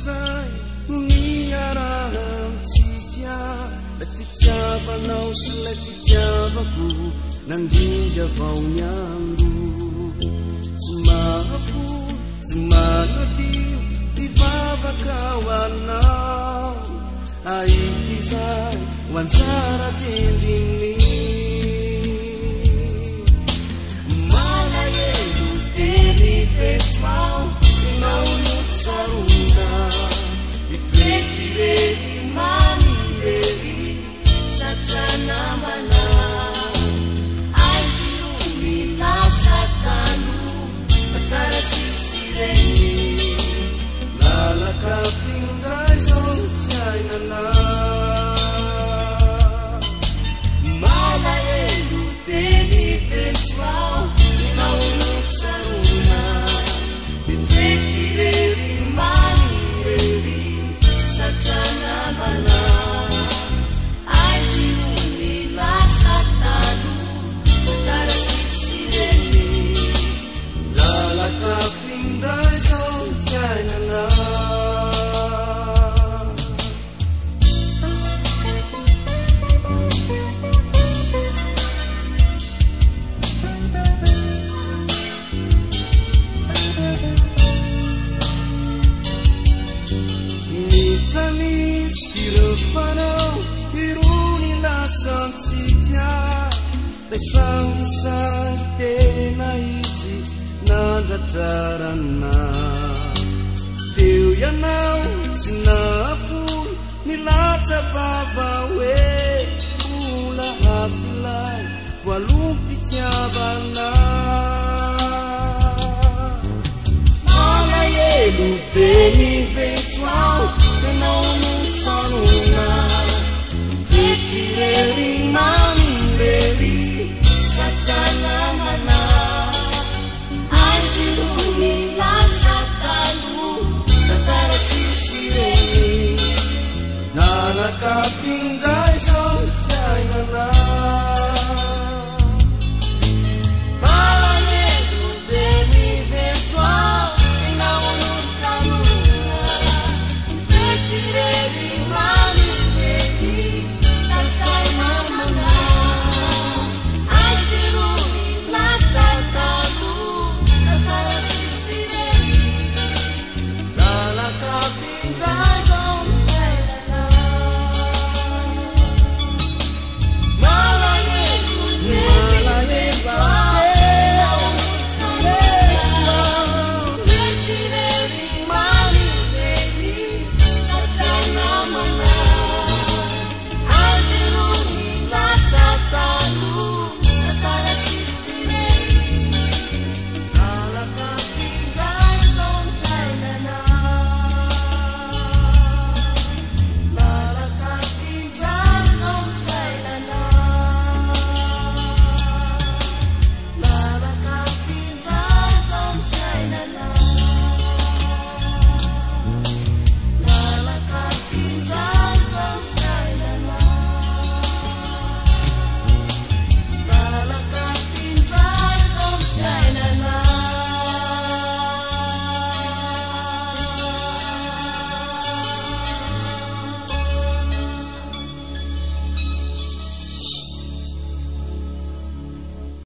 zay no niarahantsika lay fitiavanao sy lay fitiavako nandringa vao ny andro tsy mahafo tsy manadio ivavaka ho anao aity zay ho anjara tendriny malahelo teny fetrao inao no tsarona itretireri manireri satria namana aizirony lasatano atara sisireny lalaka finday zao fiainana malahelo teny fetrao inao no tsarona itretireri manireri satria namana aizirony lasatano atara sisireny lalaka finday zao fiainana Fanao irony lasantsika lay sangisangy tena izy nandratrarana teo ianao tsy nahafoy nilatsa bava hoe ola hafilay voalompitiavana malahelo teny vetsoao enao no tsanona tetireri manireri satria namana aizirony lasatalo tatara sisireny nanaka finday zao fiainana malahelo teny vetsoao enao no tsanona tetireri manireri satria namana aizirony lasatalo tatara sisireny lalaka